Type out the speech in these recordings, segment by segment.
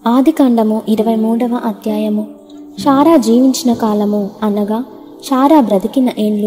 ఆదికాండము 23వ అధ్యాయము. శారా జీవించిన కాలము అనగా శారా బ్రతికిన ఏండ్లు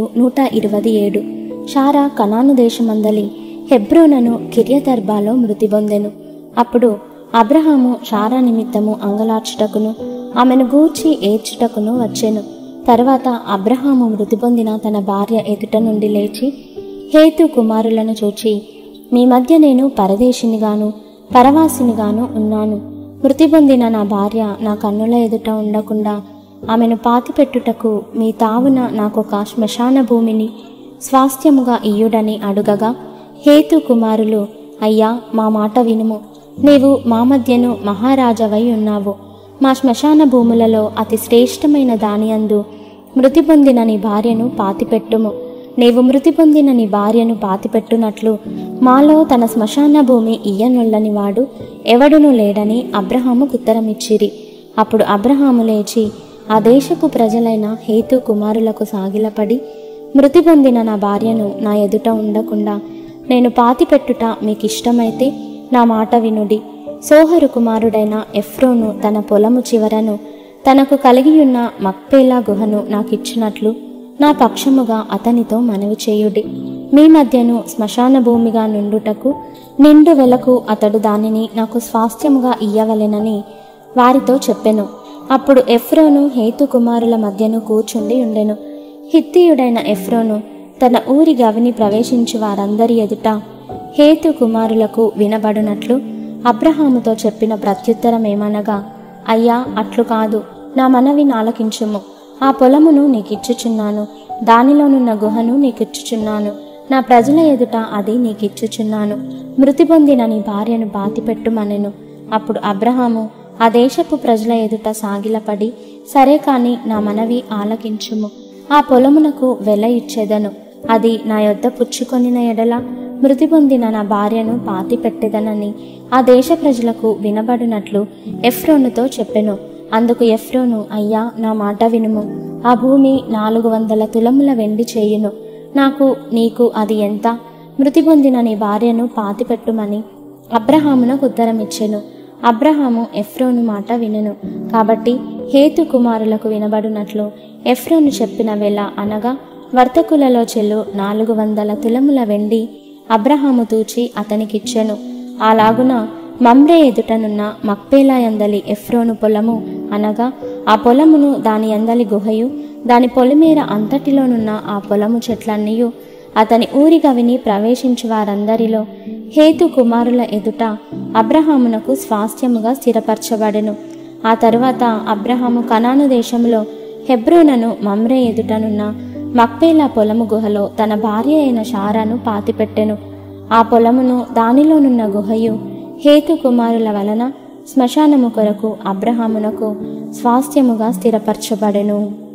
127. శారా కనాను దేశమందలి హెబ్రోనను కిర్యతర్బాలో మృతి పొందెను. అప్పుడు అబ్రహాము శారా నిమిత్తము అంగలార్చుటకును ఆమెను గూర్చి ఏడ్చుటకును వచ్చెను. తర్వాత అబ్రహాము మృతి పొందిన తన భార్య ఎదుట నుండి లేచి హేతు కుమారులను చూచి, మీ మధ్య నేను పరదేశినిగాను పరవాసినిగాను ఉన్నాను. మృతి పొందిన నా భార్య నా కన్నుల ఎదుట ఉండకుండా ఆమెను పాతిపెట్టుటకు మీ తావున నాకొక శ్మశాన భూమిని స్వాస్థ్యముగా ఇయ్యుడని అడుగగా, హేతు కుమారులు, అయ్యా, మా మాట వినుము. నీవు మా మధ్యను మహారాజవై ఉన్నావు. మా శ్మశాన భూములలో అతి శ్రేష్టమైన దానియందు మృతి పొందిన నీ భార్యను పాతిపెట్టుము. నీవు మృతి పొందిన నీ భార్యను పాతిపెట్టునట్లు మాలో తన శ్మశాన భూమి ఇయ్యనొల్లని వాడు ఎవడునూ లేడని అబ్రహాముకు ఉత్తరమిచ్చిరి. అప్పుడు అబ్రహాము లేచి ఆ దేశపు ప్రజలైన హేతు కుమారులకు సాగిలపడి, మృతి పొందిన నా భార్యను నా ఎదుట ఉండకుండా నేను పాతిపెట్టుట మీకిష్టమైతే నా మాట వినుడి. సోహరు కుమారుడైన ఎఫ్రోను తన పొలము చివరను తనకు కలిగియున్న మక్పేలా గుహను నాకిచ్చినట్లు నా పక్షముగా అతనితో మనవి చేయుడి. మీ మధ్యను శ్మశాన భూమిగా నుండుటకు నిండు వెలకు అతడు దానిని నాకు స్వాస్థ్యముగా ఇయ్యవలెనని వారితో చెప్పెను. అప్పుడు ఎఫ్రోను హేతు కుమారుల మధ్యను కూర్చుండి ఉండెను. హిత్తీయుడైన ఎఫ్రోను తన ఊరి గవిని ప్రవేశించి వారందరి ఎదుట హేతు కుమారులకు వినబడునట్లు అబ్రహాముతో చెప్పిన ప్రత్యుత్తరమేమనగా, అయ్యా, అట్లు కాదు, నా మనవి నాలకించుము. ఆ పొలమును నీకిచ్చుచున్నాను, దానిలోనున్న గుహను నీకిచ్చుచున్నాను, నా ప్రజల ఎదుట అది నీకిచ్చుచున్నాను. మృతి పొందిన నీ భార్యను పాతిపెట్టుమనెను. అప్పుడు అబ్రహాము ఆ దేశపు ప్రజల ఎదుట సాగిలపడి, సరే కాని నా మనవి ఆలకించుము. ఆ పొలమునకు వెల ఇచ్చేదను. అది నా యొద్ద పుచ్చుకొనిన ఎడల మృతి పొందిన నా భార్యను పాతిపెట్టెదనని ఆ దేశ ప్రజలకు వినబడినట్లు ఎఫ్రోనుతో చెప్పెను. అందుకు ఎఫ్రోను, అయ్యా, నా మాట వినుము. ఆ భూమి 400 తులముల వెండి చేయును. నీకు అది ఎంత? మృతి పొందిన నీ భార్యను పాతిపెట్టుమని అబ్రహామునకు ఉత్తరమిచ్చెను. అబ్రహాము ఎఫ్రోను మాట వినెను. కాబట్టి హేతు కుమారులకు వినబడినట్లు ఎఫ్రోను చెప్పిన వెల అనగా వర్తకులలో చెల్లు 400 తులముల వెండి అబ్రహాము తూచి అతనికిచ్చెను. అలాగున మమ్రే ఎదుటనున్న మక్పేలా యందలి ఎఫ్రోను పొలము అనగా ఆ పొలమును దాని యందలి గుహయు దాని పొలిమేర అంతటిలోనున్న ఆ పొలము చెట్లన్నీయు అతని ఊరి గవిని ప్రవేశించు వారందరిలో హేతు కుమారుల ఎదుట అబ్రహామునకు స్వాస్థ్యముగా స్థిరపరచబడెను. ఆ తరువాత అబ్రహాము కనాను దేశంలో హెబ్రోనను మమ్రే ఎదుటనున్న మక్పేలా పొలము గుహలో తన భార్య అయిన శారాను పాతిపెట్టెను. ఆ పొలమును దానిలోనున్న గుహయు హేతు కుమారుల వలన శ్మశానము కొరకు అబ్రహామునకు స్వాస్థ్యముగా స్థిరపరచబడెను.